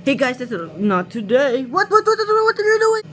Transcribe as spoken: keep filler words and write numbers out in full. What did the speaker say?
Hey guys, that's not today. What, what, what, what, what are you doing?